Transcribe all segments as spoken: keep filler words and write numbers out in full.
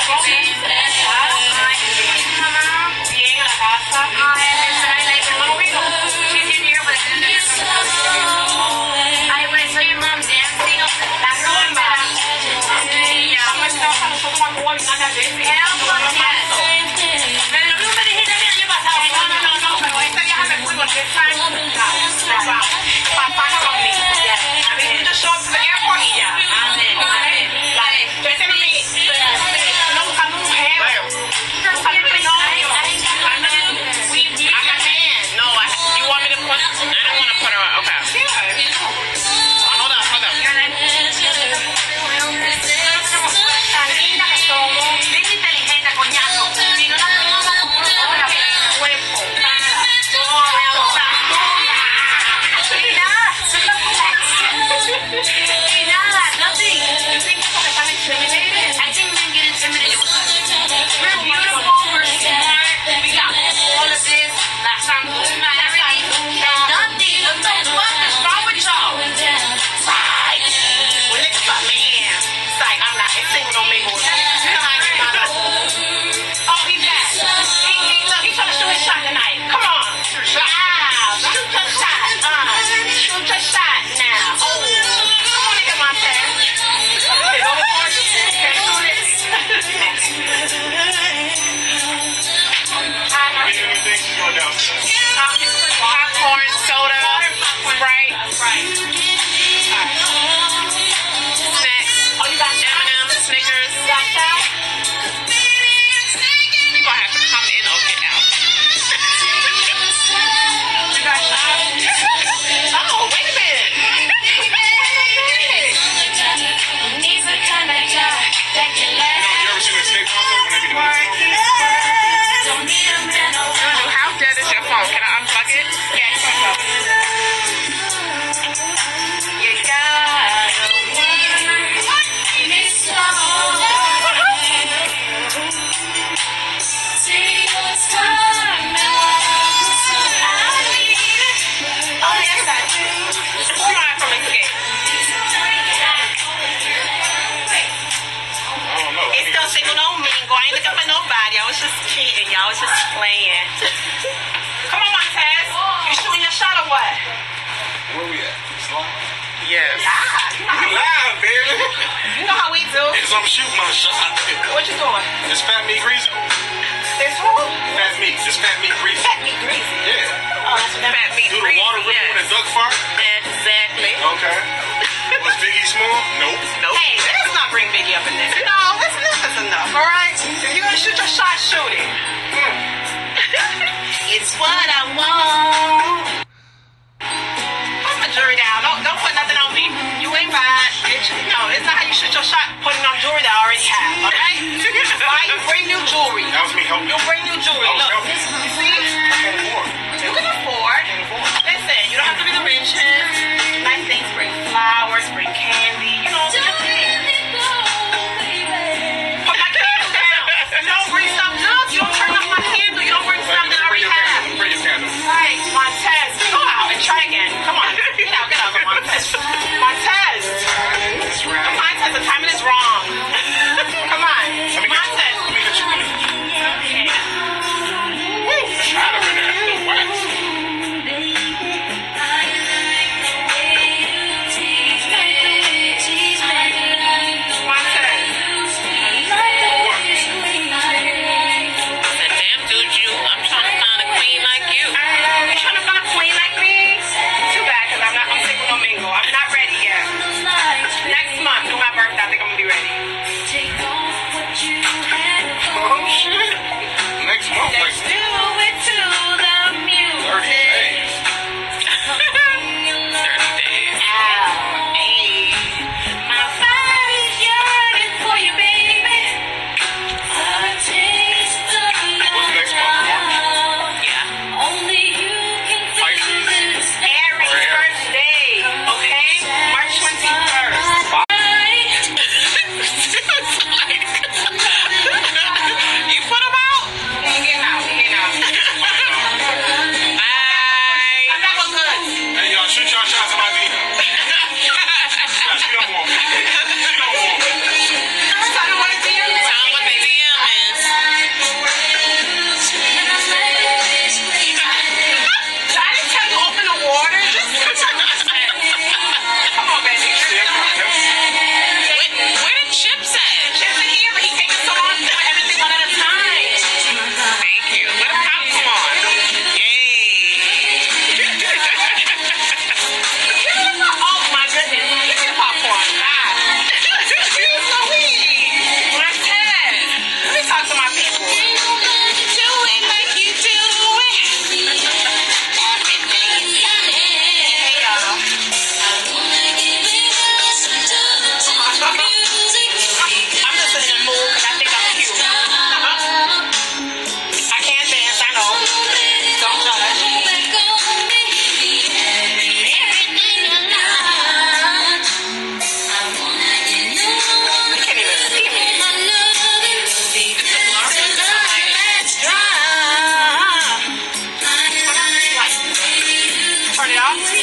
Wow.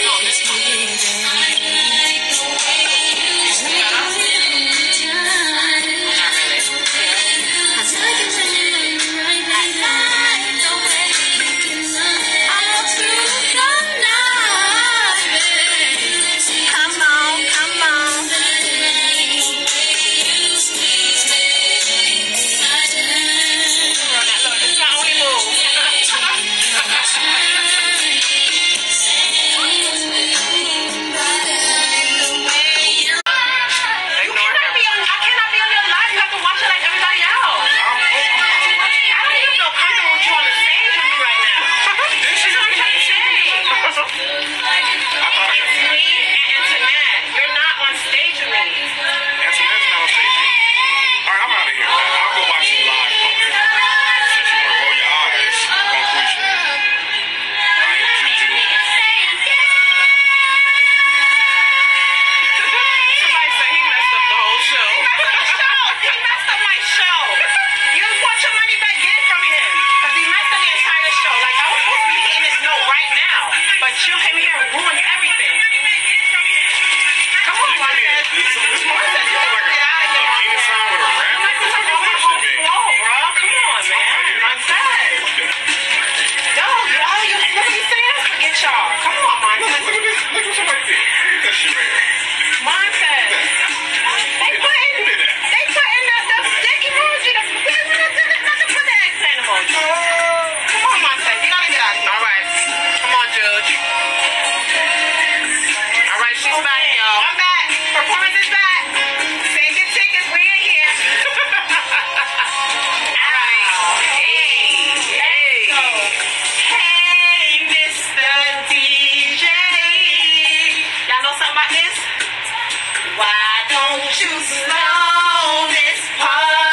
You came here and ruined everything. Come on, Marquez. This is Marquez. You like get out of here, Marquez. With a rap? You like to talk about my whole flow, bro. Come on, man. Marquez. Yo, yo, you look what he's saying? Forget y'all. Come on, Marquez. Look, look at this. Look at somebody did. Look at that shit right here. Marquez. They put in, they put in the, the stick emoji. The, we didn't want to not to put the accent emoji. Come on, Marquez. You gotta get out of here. All right. Come on, Juju. She's back, y'all. I'm back. Performance is back. Save your tickets. We in here. All right. Hey. Hey. Hey, Mister D J. Y'all know something about this? Why don't you slow this part?